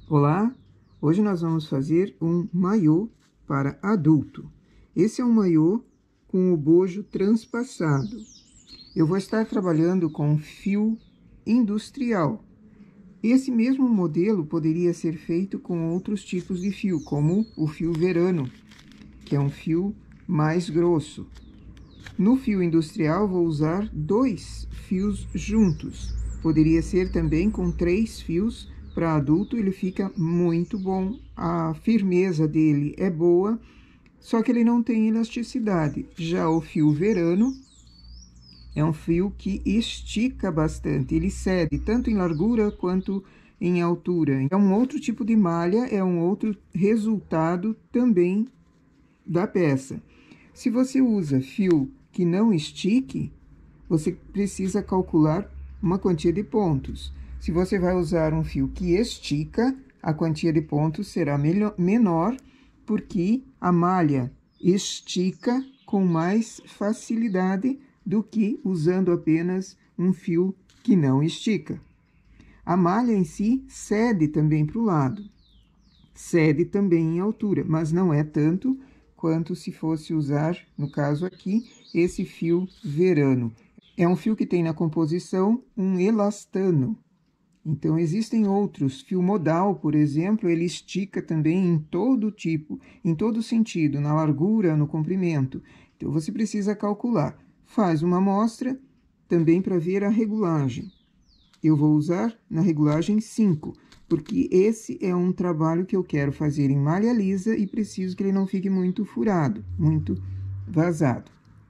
Olá, hoje nós vamos fazer um maiô para adulto. Esse é um maiô com o bojo transpassado. Eu vou estar trabalhando com fio industrial. Esse mesmo modelo poderia ser feito com outros tipos de fio, como o fio verano, que é um fio mais grosso. No fio industrial, vou usar 2 fios juntos. Poderia ser também com 3 fios. Para adulto, ele fica muito bom. A firmeza dele é boa, só que ele não tem elasticidade. Já o fio verano é um fio que estica bastante. Ele cede tanto em largura quanto em altura. É um outro tipo de malha, é um outro resultado também da peça. Se você usa fio que não estique, você precisa calcular uma quantia de pontos. Se você vai usar um fio que estica, a quantia de pontos será menor, porque a malha estica com mais facilidade do que usando apenas um fio que não estica. A malha em si cede também para o lado, cede também em altura, mas não é tanto quanto se fosse usar, no caso aqui, esse fio verano. É um fio que tem na composição um elastano. Então, existem outros. Fio modal, por exemplo, ele estica também em todo tipo, em todo sentido, na largura, no comprimento. Então, você precisa calcular. Faz uma amostra também para ver a regulagem. Eu vou usar na regulagem 5, porque esse é um trabalho que eu quero fazer em malha lisa e preciso que ele não fique muito furado, muito vazado.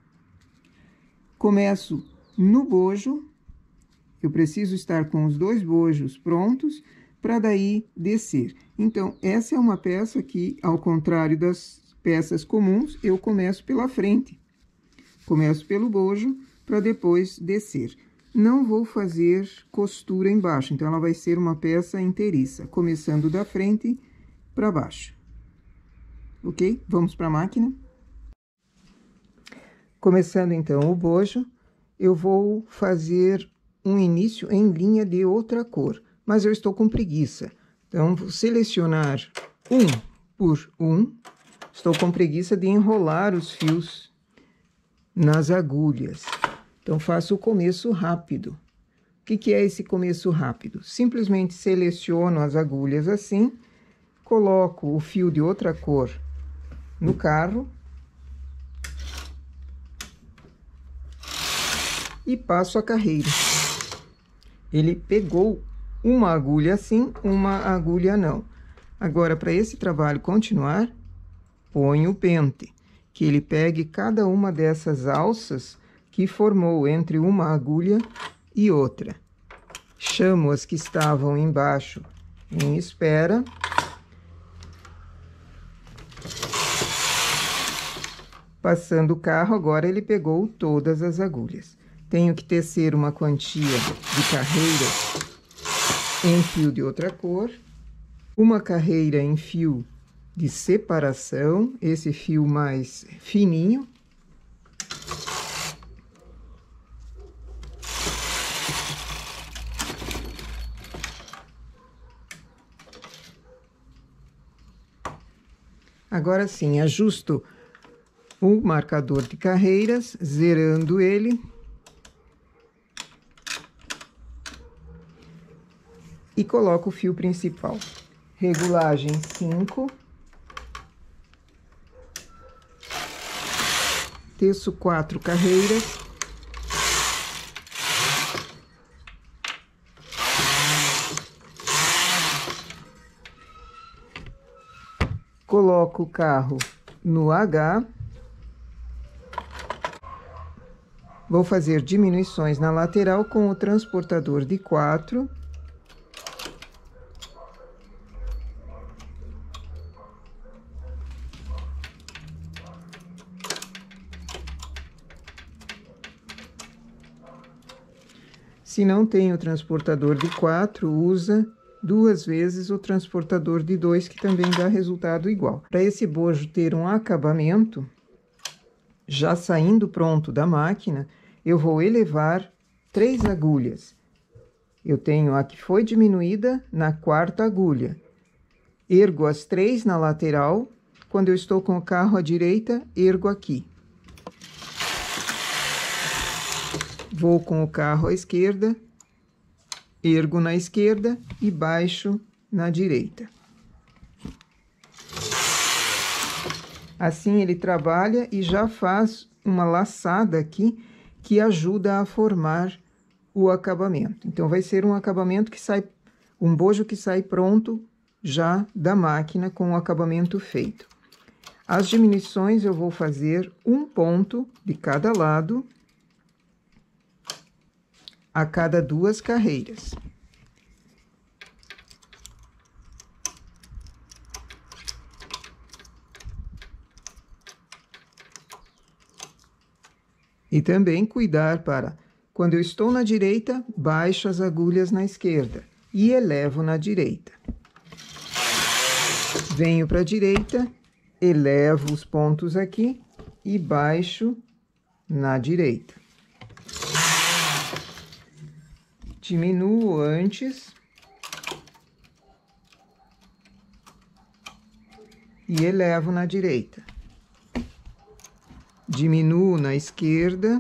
Começo no bojo. Eu preciso estar com os 2 bojos prontos para daí descer. Então, essa é uma peça que, ao contrário das peças comuns, eu começo pela frente. Começo pelo bojo para depois descer. Não vou fazer costura embaixo, então ela vai ser uma peça inteiriça, começando da frente para baixo. Ok? Vamos para a máquina. Começando então o bojo, eu vou fazer um início em linha de outra cor, mas eu estou com preguiça. Então, vou selecionar um por um. Estou com preguiça de enrolar os fios nas agulhas. Então, faço o começo rápido. O que é esse começo rápido? Simplesmente seleciono as agulhas assim, coloco o fio de outra cor no carro e passo a carreira. Ele pegou uma agulha assim, uma agulha não. Agora, para esse trabalho continuar, ponho o pente, que ele pegue cada uma dessas alças que formou entre uma agulha e outra. Chamo as que estavam embaixo em espera. Passando o carro, agora ele pegou todas as agulhas. Tenho que tecer uma quantia de carreiras em fio de outra cor, uma carreira em fio de separação, esse fio mais fininho. Agora sim, ajusto o marcador de carreiras, zerando ele. E coloco o fio principal. Regulagem 5. Teço 4 carreiras. Coloco o carro no H. Vou fazer diminuições na lateral com o transportador de 4. Se não tem o transportador de 4, usa 2 vezes o transportador de 2, que também dá resultado igual. Para esse bojo ter um acabamento, já saindo pronto da máquina, eu vou elevar 3 agulhas. Eu tenho a que foi diminuída na 4ª agulha. Ergo as 3 na lateral. Quando eu estou com o carro à direita, ergo aqui. Vou com o carro à esquerda, ergo na esquerda e baixo na direita. Assim ele trabalha e já faz uma laçada aqui que ajuda a formar o acabamento. Então, vai ser um acabamento que sai, um bojo que sai pronto já da máquina com o acabamento feito. As diminuições eu vou fazer um ponto de cada lado a cada 2 carreiras. E também cuidar para, quando eu estou na direita, baixo as agulhas na esquerda e elevo na direita. Venho para a direita, elevo os pontos aqui e baixo na direita. Diminuo antes e elevo na direita. Diminuo na esquerda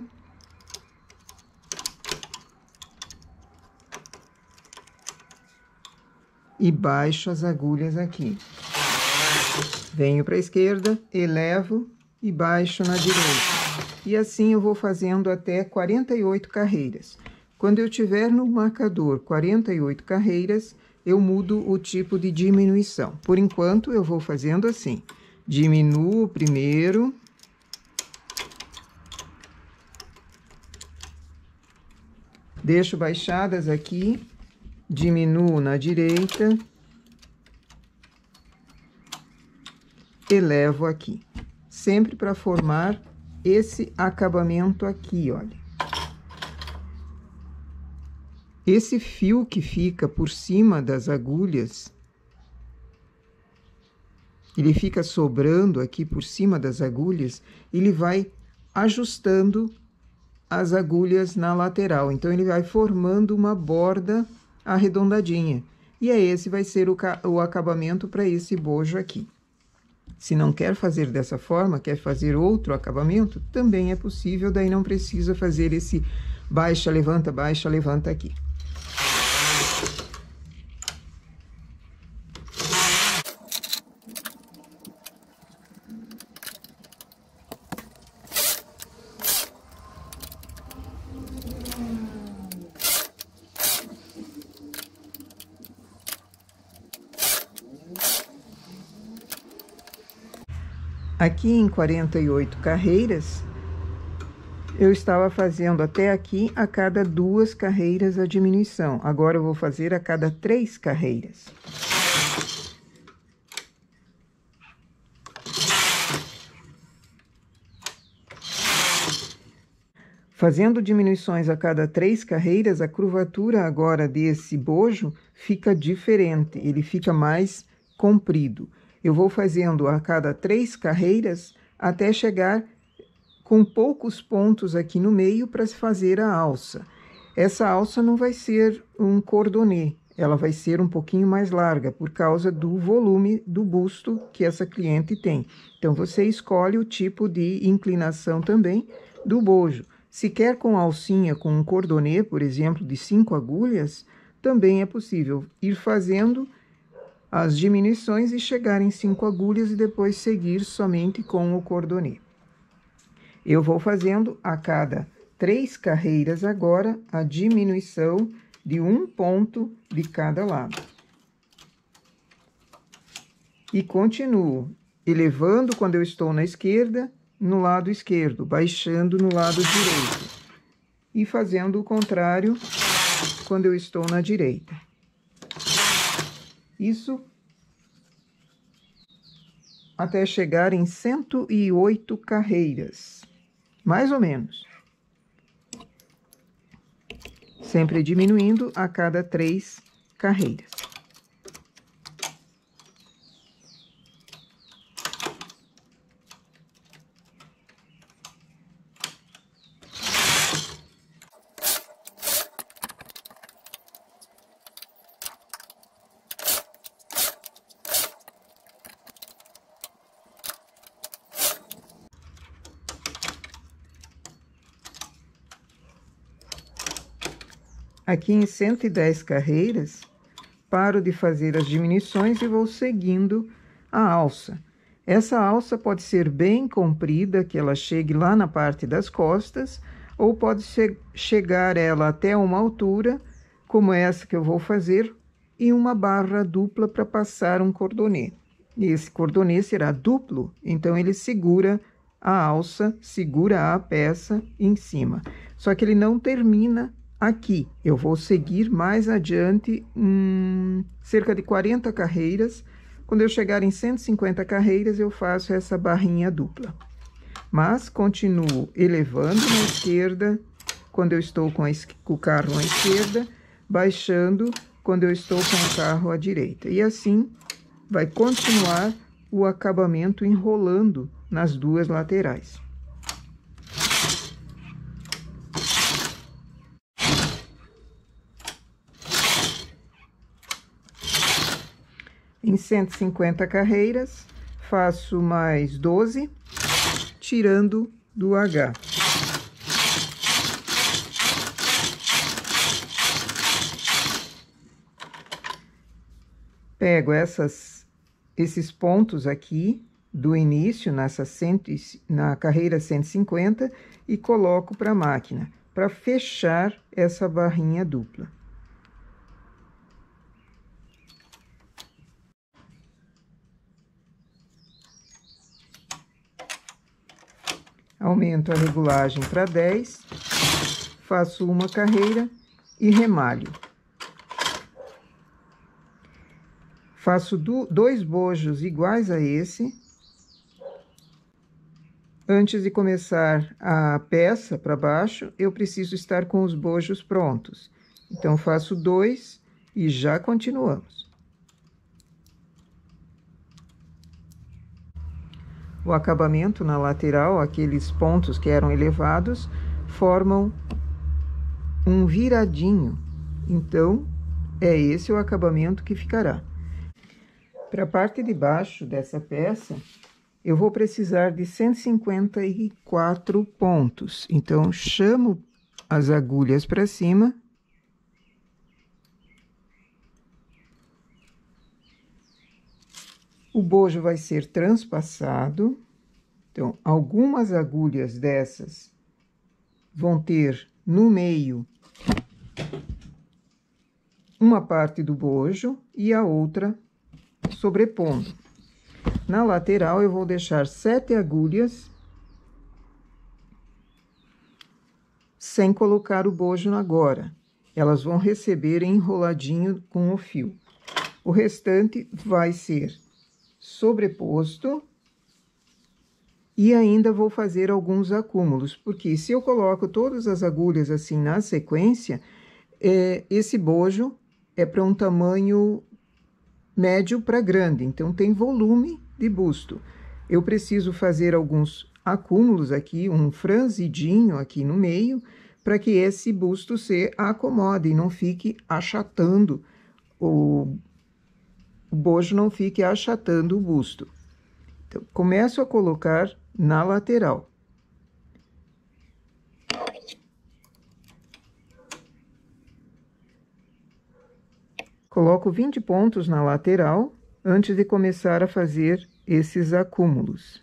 e baixo as agulhas aqui. Venho para a esquerda, elevo e baixo na direita. E assim eu vou fazendo até 48 carreiras. Quando eu tiver no marcador 48 carreiras, eu mudo o tipo de diminuição. Por enquanto, eu vou fazendo assim. Diminuo primeiro. Deixo baixadas aqui, diminuo na direita, elevo aqui. Sempre para formar esse acabamento aqui, olha. Esse fio que fica por cima das agulhas, ele fica sobrando aqui por cima das agulhas, ele vai ajustando as agulhas na lateral. Então, ele vai formando uma borda arredondadinha. E esse vai ser o acabamento para esse bojo aqui. Se não quer fazer dessa forma, quer fazer outro acabamento, também é possível, daí não precisa fazer esse baixa, levanta aqui. Aqui em 48 carreiras, eu estava fazendo até aqui a cada 2 carreiras a diminuição. Agora eu vou fazer a cada 3 carreiras. Fazendo diminuições a cada 3 carreiras, a curvatura agora desse bojo fica diferente, ele fica mais comprido. Eu vou fazendo a cada 3 carreiras até chegar com poucos pontos aqui no meio para se fazer a alça. Essa alça não vai ser um cordonê, ela vai ser um pouquinho mais larga, por causa do volume do busto que essa cliente tem. Então, você escolhe o tipo de inclinação também do bojo. Se quer com alcinha, com um cordonê, por exemplo, de 5 agulhas, também é possível ir fazendo as diminuições e chegar em 5 agulhas e depois seguir somente com o cordonê. Eu vou fazendo a cada 3 carreiras agora a diminuição de um ponto de cada lado. E continuo elevando quando eu estou na esquerda, no lado esquerdo, baixando no lado direito. E fazendo o contrário quando eu estou na direita. Isso até chegar em 108 carreiras, mais ou menos. Sempre diminuindo a cada 3 carreiras. aqui em 110 carreiras, paro de fazer as diminuições e vou seguindo a alça. Essa alça pode ser bem comprida, que ela chegue lá na parte das costas, ou pode chegar ela até uma altura, como essa que eu vou fazer, e uma barra dupla para passar um cordonê. E esse cordonê será duplo, então ele segura a alça, segura a peça em cima. Só que ele não termina aqui. Eu vou seguir mais adiante, cerca de 40 carreiras. Quando eu chegar em 150 carreiras, eu faço essa barrinha dupla. Mas continuo elevando na esquerda, quando eu estou com o carro à esquerda, baixando quando eu estou com o carro à direita. E assim vai continuar o acabamento enrolando nas duas laterais. Em 150 carreiras, faço mais 12, tirando do H. Pego esses pontos aqui do início, na carreira 150, e coloco para a máquina, para fechar essa barrinha dupla. Aumento a regulagem para 10, faço uma carreira e remalho. Faço dois bojos iguais a esse. Antes de começar a peça para baixo, eu preciso estar com os bojos prontos. Então, faço 2 e já continuamos. O acabamento na lateral, aqueles pontos que eram elevados, formam um viradinho. Então, é esse o acabamento que ficará. Para a parte de baixo dessa peça, eu vou precisar de 154 pontos. Então, chamo as agulhas para cima. O bojo vai ser transpassado. Então, algumas agulhas dessas vão ter no meio uma parte do bojo e a outra sobrepondo. Na lateral, eu vou deixar 7 agulhas sem colocar o bojo agora. Elas vão receber enroladinho com o fio. O restante vai ser sobreposto e ainda vou fazer alguns acúmulos, porque se eu coloco todas as agulhas assim na sequência, esse bojo é para um tamanho médio para grande, então tem volume de busto. Eu preciso fazer alguns acúmulos aqui, um franzidinho aqui no meio, para que esse busto se acomode e não fique achatando, o bojo não fique achatando o busto. Então, começo a colocar na lateral. Coloco 20 pontos na lateral antes de começar a fazer esses acúmulos.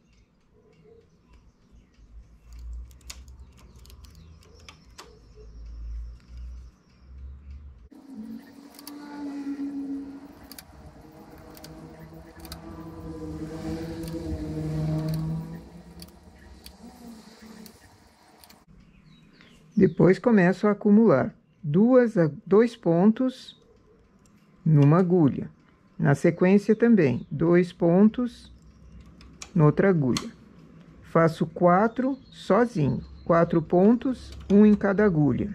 Depois começo a acumular 2 pontos numa agulha. Na sequência também, 2 pontos noutra agulha. Faço 4 sozinho, 4 pontos, um em cada agulha.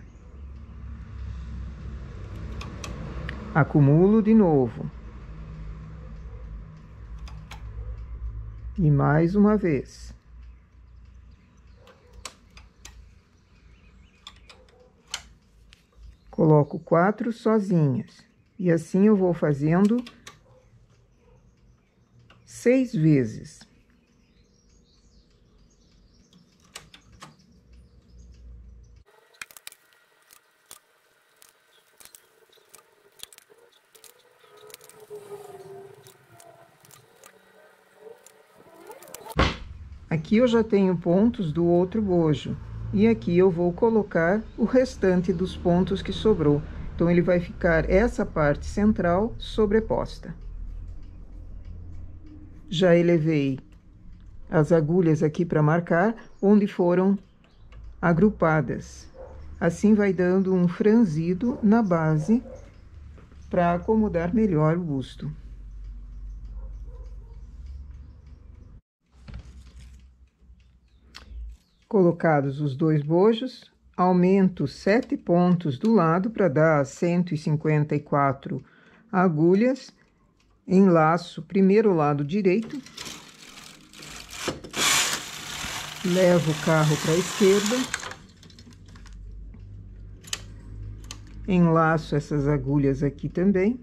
Acumulo de novo. E mais uma vez. Coloco 4 sozinhas. E assim eu vou fazendo 6 vezes. Aqui eu já tenho pontos do outro bojo. E aqui eu vou colocar o restante dos pontos que sobrou. Então, ele vai ficar essa parte central sobreposta. Já elevei as agulhas aqui para marcar onde foram agrupadas. Assim, vai dando um franzido na base para acomodar melhor o busto. Colocados os 2 bojos, aumento 7 pontos do lado para dar 154 agulhas, enlaço primeiro o lado direito, levo o carro para a esquerda, enlaço essas agulhas aqui também.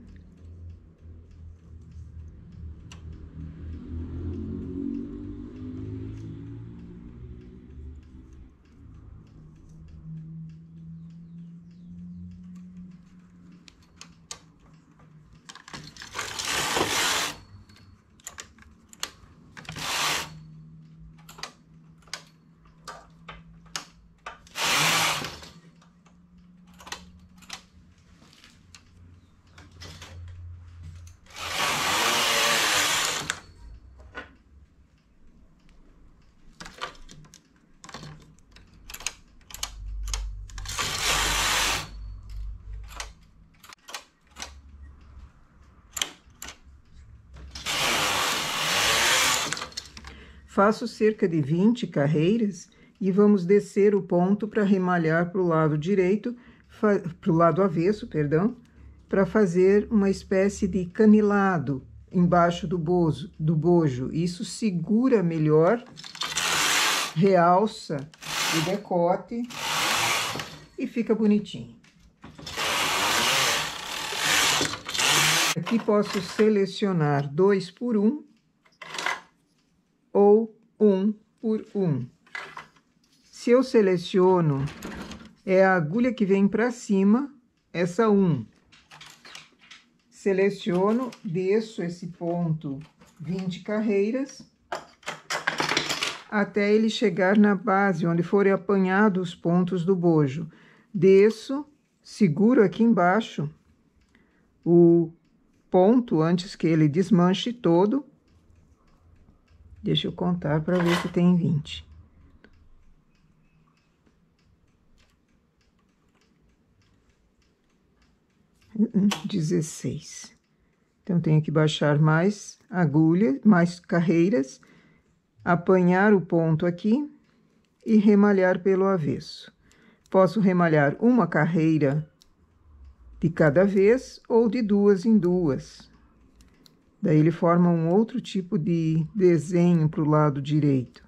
Faço cerca de 20 carreiras e vamos descer o ponto para remalhar para o lado direito, para o lado avesso, perdão, para fazer uma espécie de canilado embaixo do bojo. Isso segura melhor, realça o decote e fica bonitinho. Aqui posso selecionar 2 por 1 ou 1 por 1. Se eu seleciono, é a agulha que vem para cima, essa 1. Seleciono, desço esse ponto 20 carreiras, até ele chegar na base, onde forem apanhados os pontos do bojo. Desço, seguro aqui embaixo o ponto antes que ele desmanche todo. Deixa eu contar para ver se tem 20. Uhum, 16. Então, tenho que baixar mais agulha, mais carreiras, apanhar o ponto aqui e remalhar pelo avesso. Posso remalhar uma carreira de cada vez ou de 2 em 2. Daí, ele forma um outro tipo de desenho para o lado direito.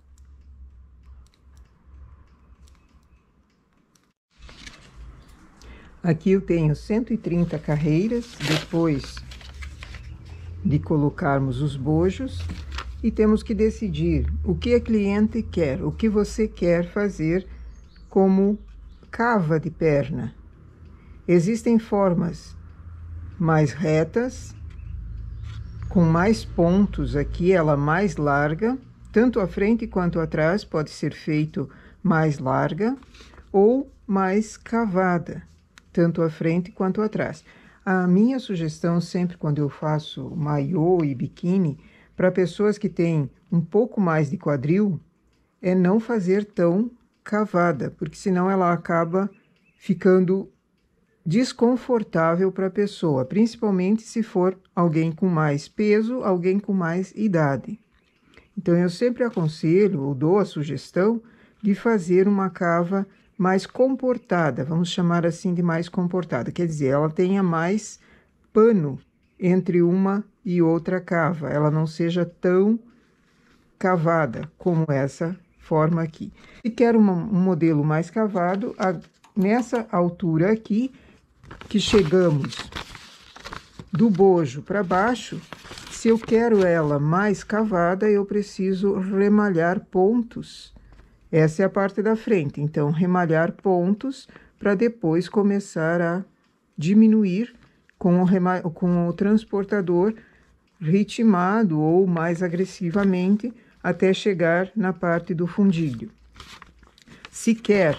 Aqui eu tenho 130 carreiras, depois de colocarmos os bojos, e temos que decidir o que a cliente quer, o que você quer fazer como cava de perna. Existem formas mais retas, com mais pontos aqui, ela mais larga, tanto à frente quanto atrás, pode ser feito mais larga, ou mais cavada, tanto à frente quanto atrás. A minha sugestão, sempre quando eu faço maiô e biquíni, para pessoas que têm um pouco mais de quadril, é não fazer tão cavada, porque senão ela acaba ficando desconfortável para a pessoa, principalmente se for alguém com mais peso, alguém com mais idade. Então, eu sempre aconselho ou dou a sugestão de fazer uma cava mais comportada, vamos chamar assim de mais comportada, quer dizer, ela tenha mais pano entre uma e outra cava, ela não seja tão cavada como essa forma aqui. Se quer um modelo mais cavado, nessa altura aqui, que chegamos do bojo para baixo, se eu quero ela mais cavada, eu preciso remalhar pontos. Essa é a parte da frente, então, remalhar pontos para depois começar a diminuir com o transportador ritmado ou mais agressivamente até chegar na parte do fundilho. Se quer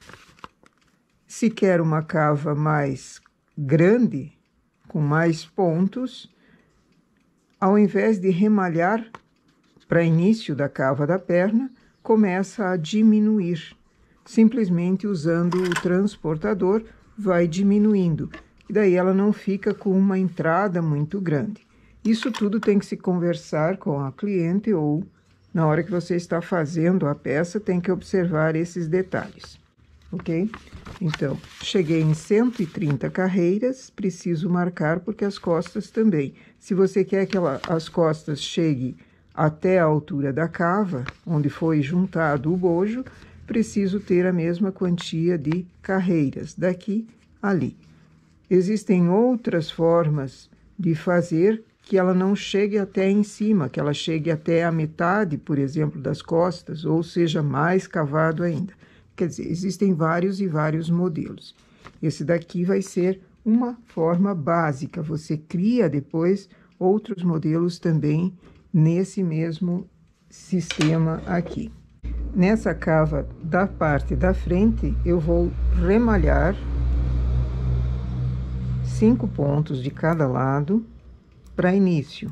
uma cava mais grande, com mais pontos, ao invés de remalhar para início da cava da perna, começa a diminuir. Simplesmente usando o transportador, vai diminuindo. E daí ela não fica com uma entrada muito grande. Isso tudo tem que se conversar com a cliente ou, na hora que você está fazendo a peça, tem que observar esses detalhes. Ok? Então, cheguei em 130 carreiras, preciso marcar porque as costas também. Se você quer que as costas cheguem até a altura da cava, onde foi juntado o bojo, preciso ter a mesma quantia de carreiras, daqui a ali. Existem outras formas de fazer que ela não chegue até em cima, que ela chegue até a metade, por exemplo, das costas, ou seja, mais cavado ainda. Quer dizer, existem vários e vários modelos. Esse daqui vai ser uma forma básica. Você cria depois outros modelos também nesse mesmo sistema aqui. Nessa cava da parte da frente, eu vou remalhar 5 pontos de cada lado para início.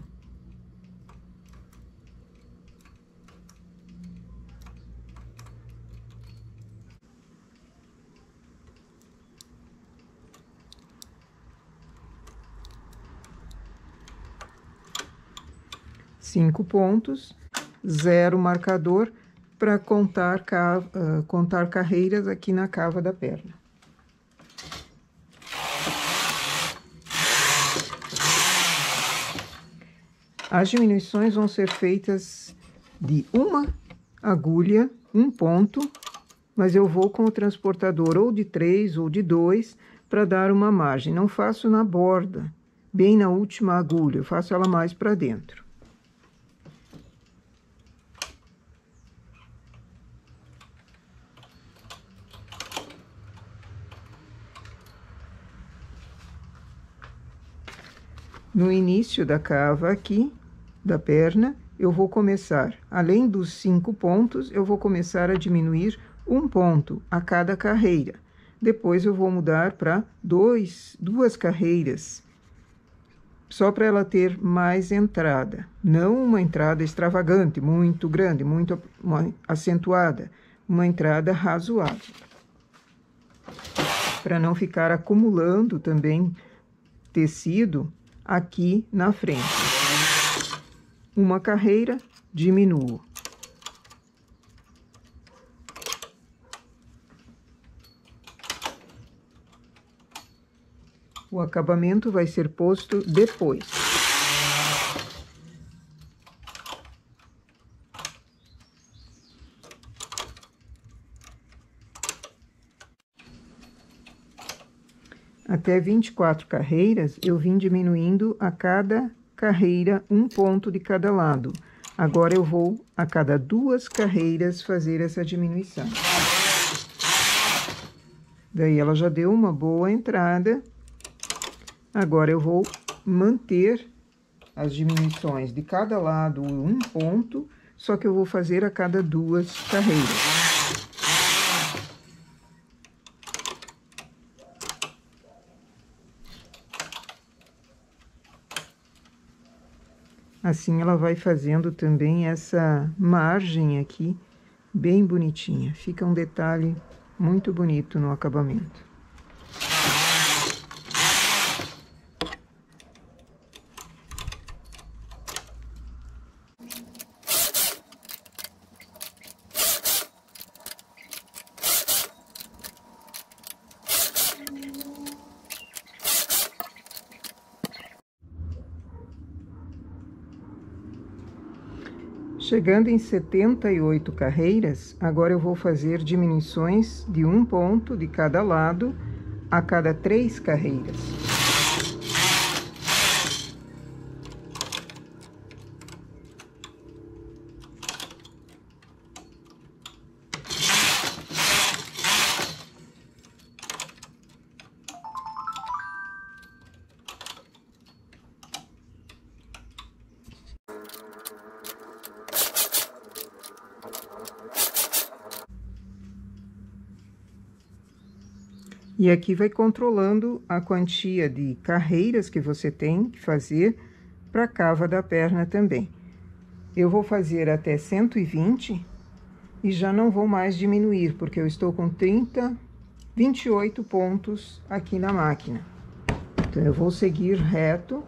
Cinco pontos, 0 marcador para contar carreiras aqui na cava da perna. As diminuições vão ser feitas de uma agulha, um ponto, mas eu vou com o transportador ou de 3 ou de 2 para dar uma margem. Não faço na borda, bem na última agulha, eu faço ela mais para dentro. No início da cava aqui, da perna, eu vou começar, além dos 5 pontos, eu vou começar a diminuir um ponto a cada carreira. Depois eu vou mudar para duas carreiras, só para ela ter mais entrada. Não uma entrada extravagante, muito grande, muito acentuada. Uma entrada razoável. Para não ficar acumulando também tecido aqui na frente. Uma carreira, diminuo. O acabamento vai ser posto depois. Até 24 carreiras, eu vim diminuindo a cada carreira um ponto de cada lado. Agora eu vou, a cada 2 carreiras, fazer essa diminuição. Daí ela já deu uma boa entrada. Agora eu vou manter as diminuições de cada lado um ponto, só que eu vou fazer a cada 2 carreiras. Assim ela vai fazendo também essa margem aqui, bem bonitinha. Fica um detalhe muito bonito no acabamento. Chegando em 78 carreiras, agora eu vou fazer diminuições de um ponto de cada lado a cada 3 carreiras. E aqui vai controlando a quantia de carreiras que você tem que fazer para a cava da perna também. Eu vou fazer até 120 e já não vou mais diminuir, porque eu estou com 28 pontos aqui na máquina. Então, eu vou seguir reto.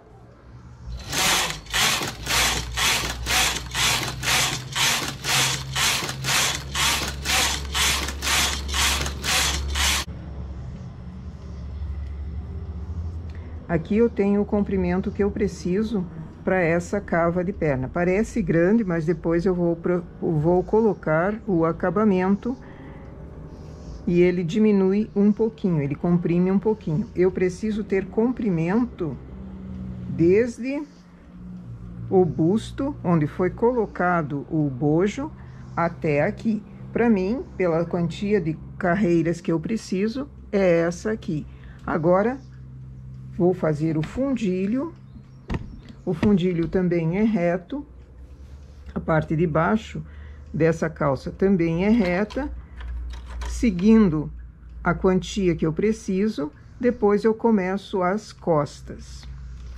Aqui eu tenho o comprimento que eu preciso para essa cava de perna. Parece grande, mas depois eu vou colocar o acabamento e ele diminui um pouquinho, ele comprime um pouquinho. Eu preciso ter comprimento desde o busto, onde foi colocado o bojo, até aqui. Para mim, pela quantia de carreiras que eu preciso, é essa aqui. Agora, vou fazer o fundilho. O fundilho também é reto. A parte de baixo dessa calça também é reta. Seguindo a quantia que eu preciso, depois eu começo as costas.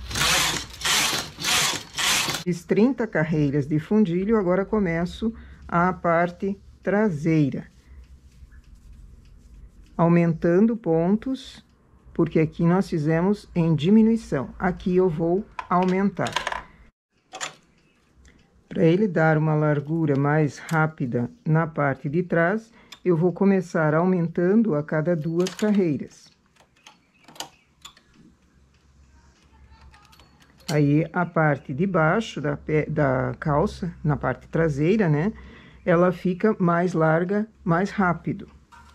Fiz 30 carreiras de fundilho, agora começo a parte traseira. Aumentando pontos, porque aqui nós fizemos em diminuição. Aqui eu vou aumentar. Para ele dar uma largura mais rápida na parte de trás, eu vou começar aumentando a cada 2 carreiras. Aí, a parte de baixo da calça, na parte traseira, né? Ela fica mais larga, mais rápido.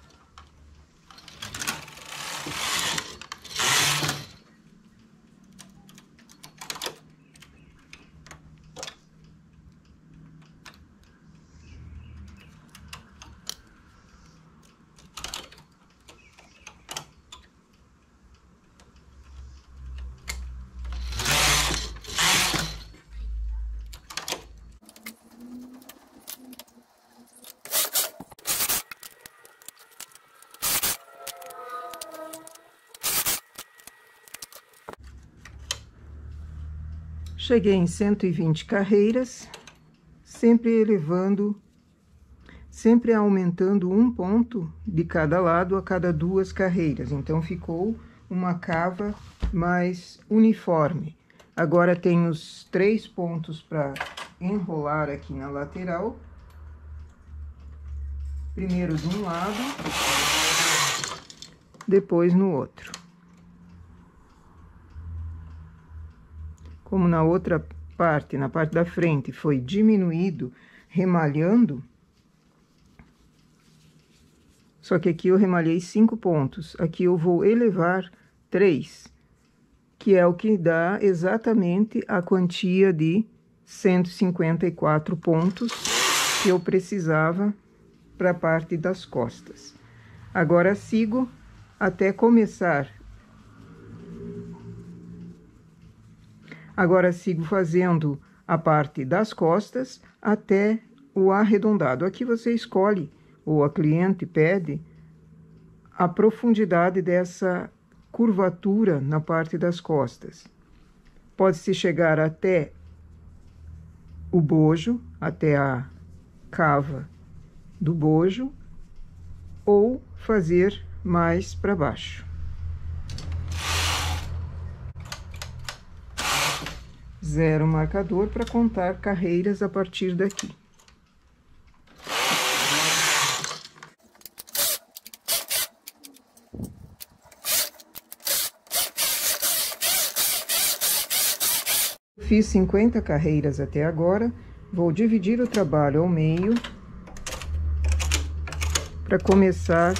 Cheguei em 120 carreiras, sempre aumentando um ponto de cada lado a cada 2 carreiras. Então, ficou uma cava mais uniforme. Agora, tem os 3 pontos para enrolar aqui na lateral. Primeiro de um lado, depois no outro. Como na outra parte, na parte da frente, foi diminuído, remalhando, só que aqui eu remalhei 5 pontos. Aqui eu vou elevar 3, que é o que dá exatamente a quantia de 154 pontos que eu precisava para a parte das costas. Agora, sigo até começar. Agora, sigo fazendo a parte das costas até o arredondado. Aqui você escolhe, ou a cliente pede, a profundidade dessa curvatura na parte das costas. Pode-se chegar até o bojo, até a cava do bojo, ou fazer mais para baixo. Zero marcador para contar carreiras a partir daqui. Fiz 50 carreiras até agora, vou dividir o trabalho ao meio para começar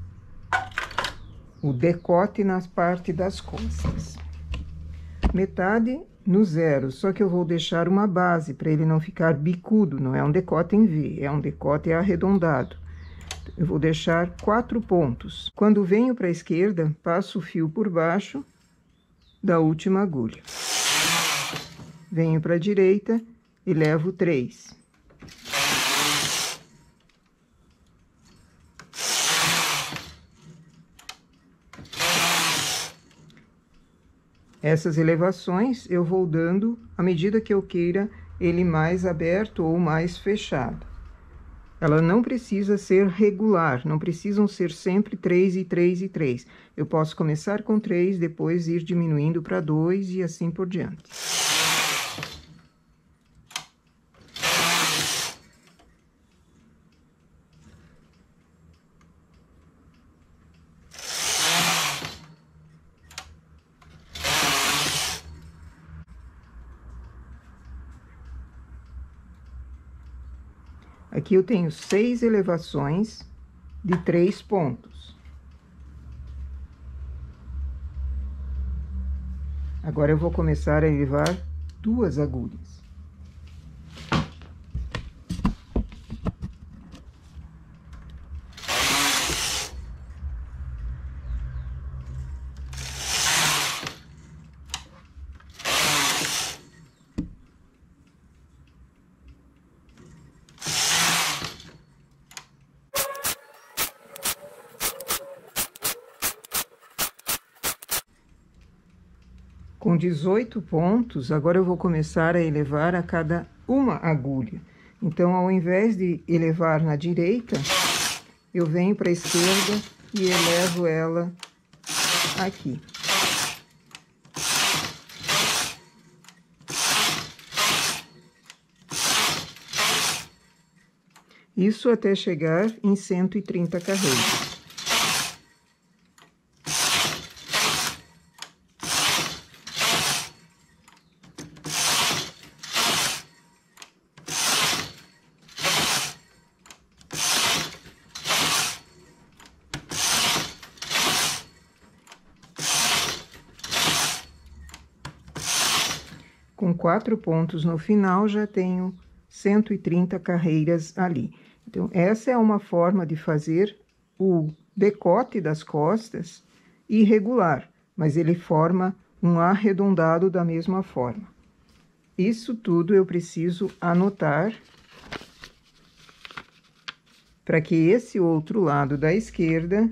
o decote na parte das costas. Metade no zero, só que eu vou deixar uma base para ele não ficar bicudo, não é um decote em V, é um decote arredondado. Eu vou deixar 4 pontos. Quando venho para a esquerda, passo o fio por baixo da última agulha. Venho para a direita e levo 3. Essas elevações eu vou dando à medida que eu queira ele mais aberto ou mais fechado. Ela não precisa ser regular, não precisam ser sempre 3 e 3 e 3. Eu posso começar com 3, depois ir diminuindo para 2 e assim por diante. Aqui eu tenho 6 elevações de 3 pontos. Agora eu vou começar a elevar 2 agulhas. Com 18 pontos, agora eu vou começar a elevar a cada uma agulha. Então, ao invés de elevar na direita, eu venho para a esquerda e elevo ela aqui. Isso até chegar em 130 carreiras. Com 4 pontos no final, já tenho 130 carreiras ali. Então, essa é uma forma de fazer o decote das costas irregular, mas ele forma um arredondado da mesma forma. Isso tudo eu preciso anotar para que esse outro lado da esquerda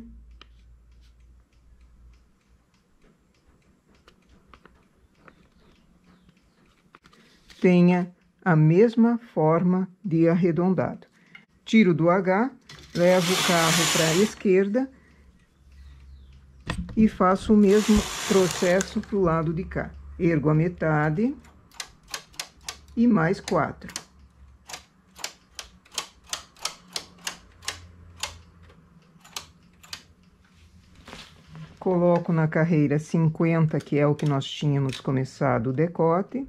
tenha a mesma forma de arredondado. Tiro do H, levo o carro para a esquerda e faço o mesmo processo para o lado de cá. Ergo a metade e mais 4. Coloco na carreira 50, que é o que nós tínhamos começado o decote.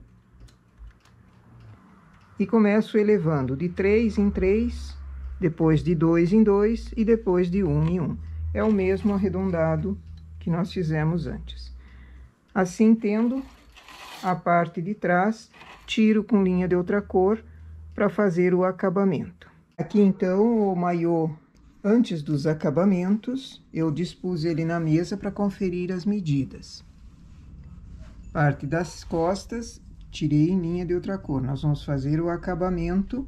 E começo elevando de 3 em 3, depois de 2 em 2 e depois de 1 em 1. É o mesmo arredondado que nós fizemos antes. Assim, tendo a parte de trás, tiro com linha de outra cor para fazer o acabamento. Aqui, então, o maiô, antes dos acabamentos, eu dispus ele na mesa para conferir as medidas. Parte das costas, tirei em linha de outra cor. Nós vamos fazer o acabamento.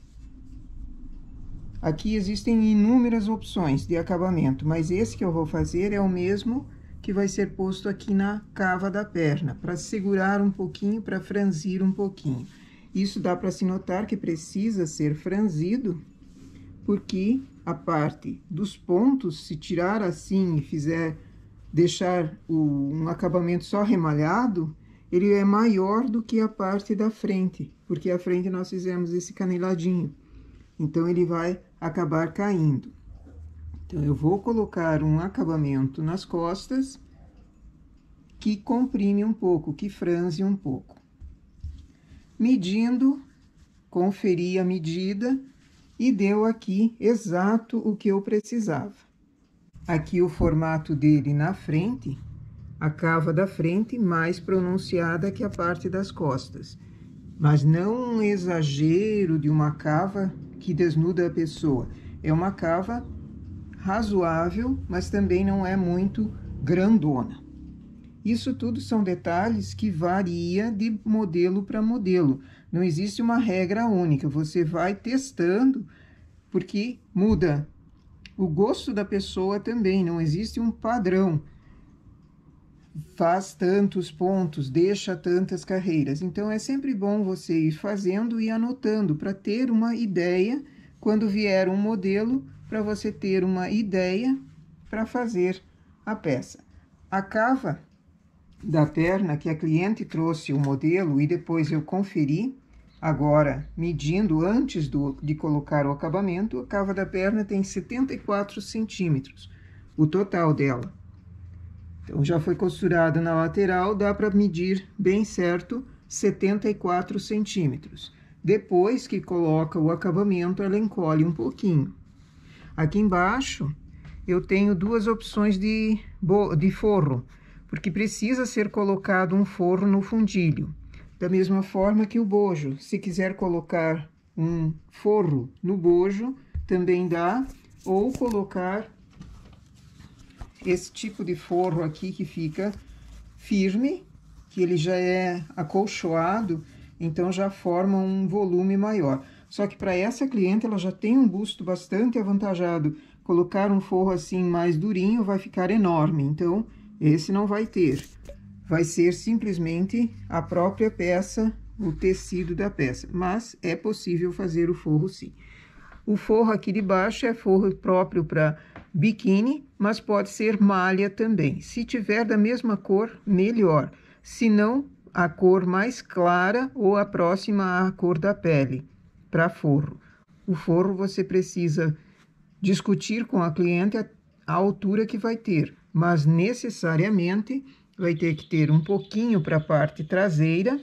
Aqui existem inúmeras opções de acabamento, mas esse que eu vou fazer é o mesmo que vai ser posto aqui na cava da perna, para segurar um pouquinho, para franzir um pouquinho. Isso dá para se notar que precisa ser franzido, porque a parte dos pontos, se tirar assim e deixar um acabamento só remalhado, ele é maior do que a parte da frente, porque a frente nós fizemos esse caneladinho. Então, ele vai acabar caindo. Então, eu vou colocar um acabamento nas costas que comprime um pouco, que franze um pouco. Medindo, conferi a medida e deu aqui exato o que eu precisava. Aqui o formato dele na frente, a cava da frente mais pronunciada que a parte das costas, mas não um exagero de uma cava que desnuda a pessoa. É uma cava razoável, mas também não é muito grandona. Isso tudo são detalhes que varia de modelo para modelo. Não existe uma regra única, você vai testando, porque muda o gosto da pessoa também, não existe um padrão. faz tantos pontos, deixa tantas carreiras. Então, é sempre bom você ir fazendo e anotando para ter uma ideia, quando vier um modelo, para você ter uma ideia para fazer a peça. A cava da perna, que a cliente trouxe o modelo e depois eu conferi, agora medindo antes de colocar o acabamento, a cava da perna tem 74 centímetros, o total dela. Então, já foi costurada na lateral, dá para medir bem certo 74 centímetros. Depois que coloca o acabamento, ela encolhe um pouquinho. Aqui embaixo, eu tenho duas opções de forro, porque precisa ser colocado um forro no fundilho. Da mesma forma que o bojo, se quiser colocar um forro no bojo, também dá, ou colocar esse tipo de forro aqui que fica firme, que ele já é acolchoado, então já forma um volume maior. Só que para essa cliente, ela já tem um busto bastante avantajado. Colocar um forro assim mais durinho vai ficar enorme, então esse não vai ter. Vai ser simplesmente a própria peça, o tecido da peça, mas é possível fazer o forro sim. O forro aqui de baixo é forro próprio para biquíni, mas pode ser malha também. Se tiver da mesma cor, melhor. Se não, a cor mais clara ou a próxima à cor da pele, para forro. O forro você precisa discutir com a cliente a altura que vai ter, mas necessariamente vai ter que ter um pouquinho para a parte traseira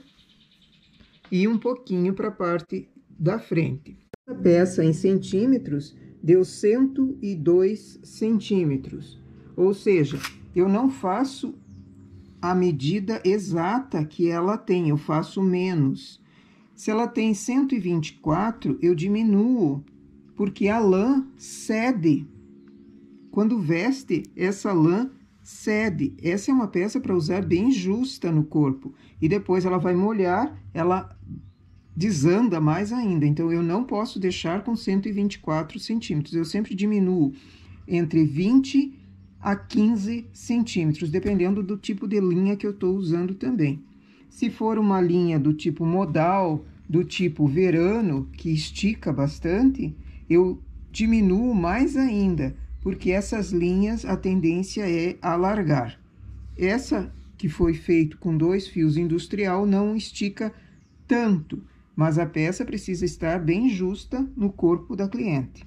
e um pouquinho para a parte da frente. A peça em centímetros deu 102 centímetros, ou seja, eu não faço a medida exata que ela tem, eu faço menos. Se ela tem 124, eu diminuo, porque a lã cede. Quando veste, essa lã cede. Essa é uma peça para usar bem justa no corpo. E depois ela vai molhar, ela desanda mais ainda. Então, eu não posso deixar com 124 centímetros. Eu sempre diminuo entre 20 a 15 centímetros, dependendo do tipo de linha que eu estou usando também. Se for uma linha do tipo modal, do tipo verano, que estica bastante, eu diminuo mais ainda, porque essas linhas, a tendência é alargar. Essa que foi feito com 2 fios industrial não estica tanto, mas a peça precisa estar bem justa no corpo da cliente,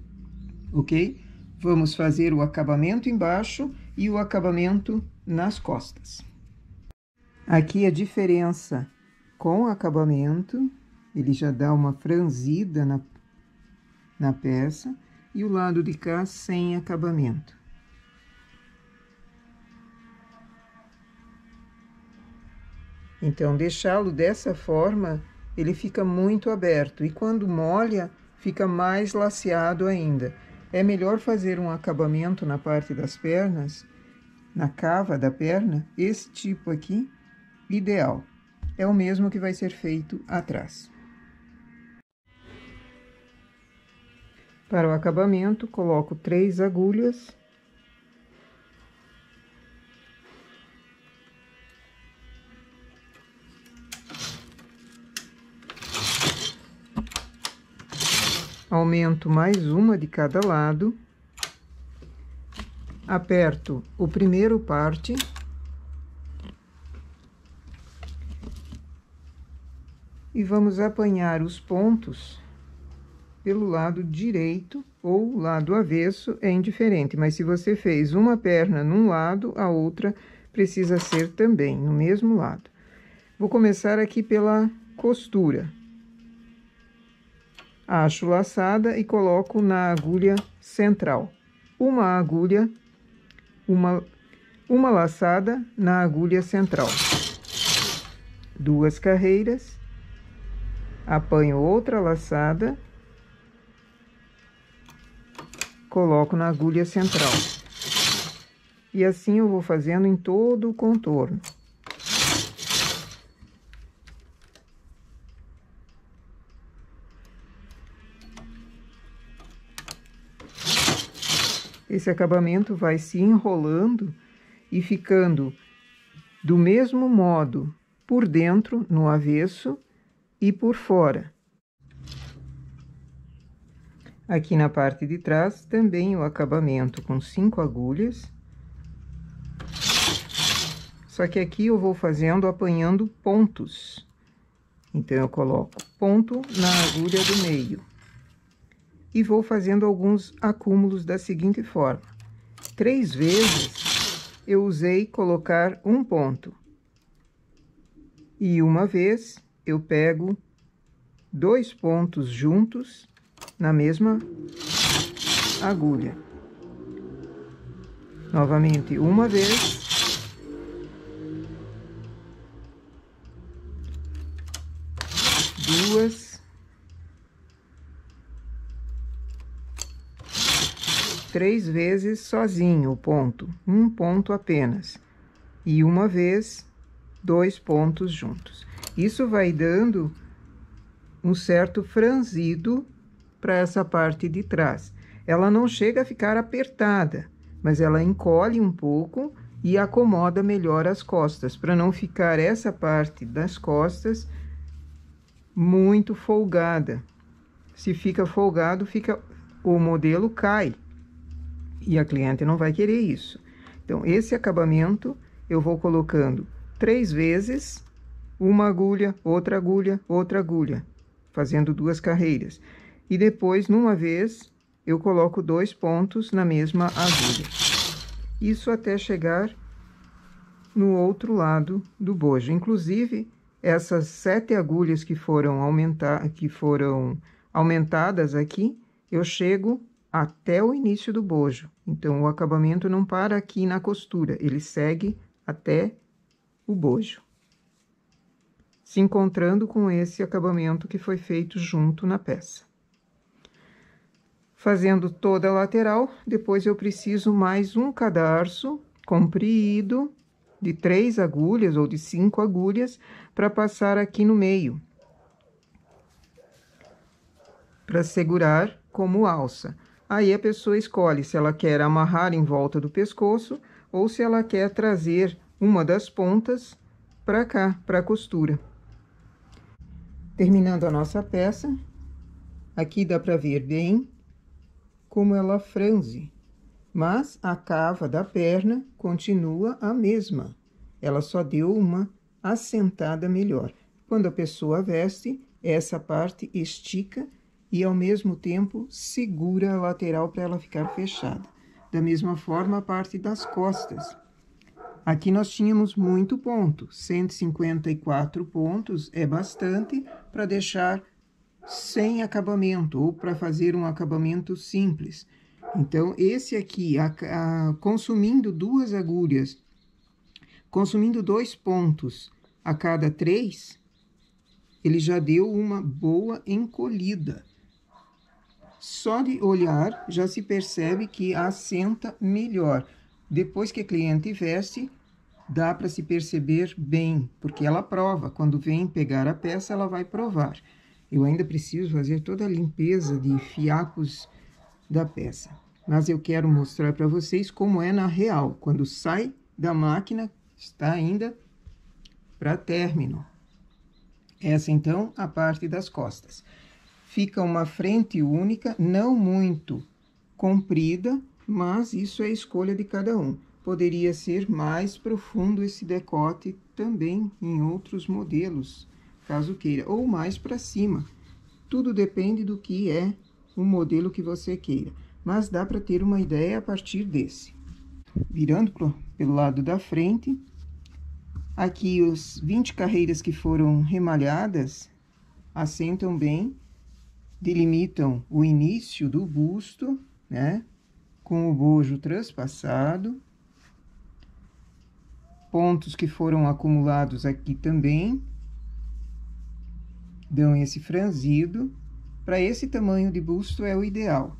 ok? Vamos fazer o acabamento embaixo e o acabamento nas costas. Aqui a diferença com o acabamento, ele já dá uma franzida na peça, e o lado de cá sem acabamento. Então, deixá-lo dessa forma, ele fica muito aberto, e quando molha, fica mais laceado ainda. É melhor fazer um acabamento na parte das pernas, na cava da perna, esse tipo aqui, ideal. É o mesmo que vai ser feito atrás. Para o acabamento, coloco 3 agulhas. Aumento mais uma de cada lado. Aperto o primeiro parte. E vamos apanhar os pontos pelo lado direito ou lado avesso, é indiferente. Mas se você fez uma perna num lado, a outra precisa ser também no mesmo lado. Vou começar aqui pela costura. Acho laçada e coloco na agulha central. Uma agulha, uma laçada na agulha central. 2 carreiras. Apanho outra laçada. Coloco na agulha central. E assim eu vou fazendo em todo o contorno. Esse acabamento vai se enrolando e ficando Do mesmo modo, por dentro, no avesso, e por fora. Aqui na parte de trás, também o acabamento com 5 agulhas. Só que aqui eu vou fazendo, apanhando pontos. Então, eu coloco ponto na agulha do meio. E vou fazendo alguns acúmulos da seguinte forma. 3 vezes eu usei colocar um ponto. E uma vez eu pego 2 pontos juntos na mesma agulha. Novamente, uma vez. Duas. 3 vezes sozinho o ponto, um ponto apenas. E uma vez, 2 pontos juntos. Isso vai dando um certo franzido para essa parte de trás. Ela não chega a ficar apertada, mas ela encolhe um pouco e acomoda melhor as costas, para não ficar essa parte das costas muito folgada. Se fica folgado, o modelo cai. E a cliente não vai querer isso. Então, esse acabamento eu vou colocando 3 vezes, uma agulha, outra agulha, outra agulha, fazendo 2 carreiras. E depois, numa vez, eu coloco 2 pontos na mesma agulha. Isso até chegar no outro lado do bojo. Inclusive, essas 7 agulhas que foram aumentadas aqui, eu chego até o início do bojo. Então, o acabamento não para aqui na costura, ele segue até o bojo, se encontrando com esse acabamento que foi feito junto na peça. Fazendo toda a lateral, depois eu preciso mais um cadarço comprido de 3 agulhas ou de 5 agulhas para passar aqui no meio, para segurar como alça. Aí a pessoa escolhe se ela quer amarrar em volta do pescoço ou se ela quer trazer uma das pontas para cá, para a costura. Terminando a nossa peça, aqui dá para ver bem como ela franze, mas a cava da perna continua a mesma. Ela só deu uma assentada melhor. Quando a pessoa veste, essa parte estica e, ao mesmo tempo, segura a lateral para ela ficar fechada. Da mesma forma, a parte das costas. Aqui nós tínhamos muito ponto, 154 pontos é bastante para deixar sem acabamento ou para fazer um acabamento simples. Então, esse aqui, consumindo 2 agulhas, consumindo 2 pontos a cada 3, ele já deu uma boa encolhida. Só de olhar já se percebe que assenta melhor. Depois que a cliente veste, dá para se perceber bem, porque ela prova. Quando vem pegar a peça, ela vai provar. Eu ainda preciso fazer toda a limpeza de fiapos da peça. Mas eu quero mostrar para vocês como é na real. Quando sai da máquina, está ainda para término. Essa, então, a parte das costas. Fica uma frente única, não muito comprida, mas isso é escolha de cada um. Poderia ser mais profundo esse decote também em outros modelos, caso queira, ou mais para cima. Tudo depende do que é o modelo que você queira, mas dá para ter uma ideia a partir desse. Virando pelo lado da frente, aqui os 20 carreiras que foram remalhadas assentam bem, delimitam o início do busto, né, com o bojo transpassado. Pontos que foram acumulados aqui também dão esse franzido. Para esse tamanho de busto é o ideal.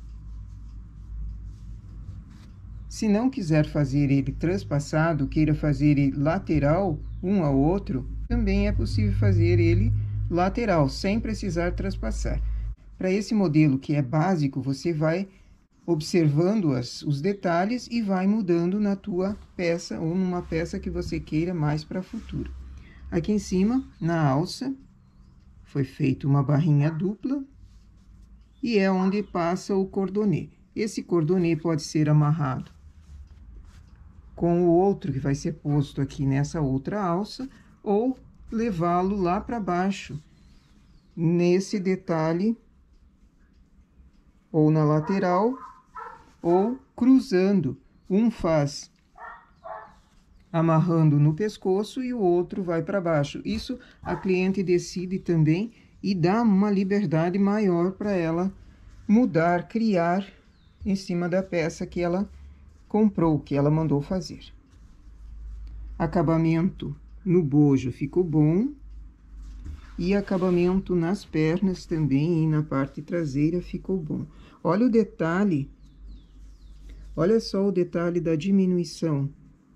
Se não quiser fazer ele transpassado, queira fazer ele lateral, um ao outro, também é possível fazer ele lateral, sem precisar transpassar. Para esse modelo que é básico, você vai observando os detalhes e vai mudando na tua peça ou numa peça que você queira mais para futuro. Aqui em cima, na alça, foi feita uma barrinha dupla e é onde passa o cordonê. Esse cordonê pode ser amarrado com o outro que vai ser posto aqui nessa outra alça ou levá-lo lá para baixo, nesse detalhe, ou na lateral, ou cruzando. Um faz amarrando no pescoço e o outro vai para baixo. Isso a cliente decide também e dá uma liberdade maior para ela mudar, criar em cima da peça que ela comprou, que ela mandou fazer. Acabamento no bojo ficou bom. E acabamento nas pernas também e na parte traseira ficou bom. Olha o detalhe. Olha só o detalhe da diminuição.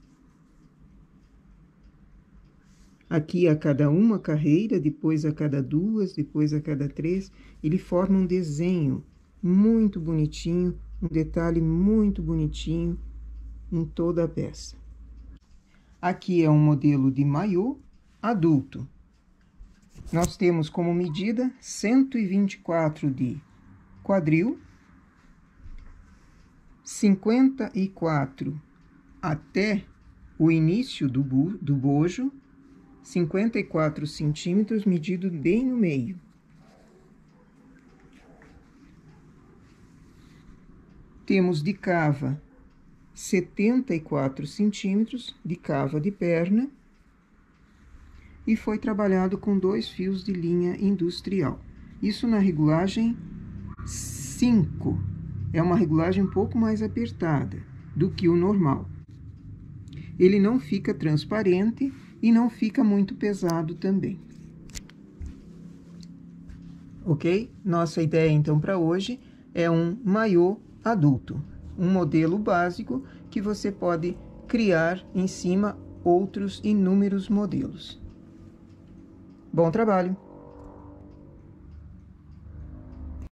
Aqui a cada uma carreira, depois a cada duas, depois a cada três. Ele forma um desenho muito bonitinho, um detalhe muito bonitinho em toda a peça. Aqui é um modelo de maiô adulto. Nós temos como medida 124 de quadril, 54 até o início do bojo, 54 centímetros, medido bem no meio. Temos de cava 74 centímetros de cava de perna. E foi trabalhado com 2 fios de linha industrial. Isso na regulagem 5. É uma regulagem um pouco mais apertada do que o normal. Ele não fica transparente e não fica muito pesado também. Ok? Nossa ideia, então, para hoje é um maiô adulto. Um modelo básico que você pode criar em cima outros inúmeros modelos. Bom trabalho!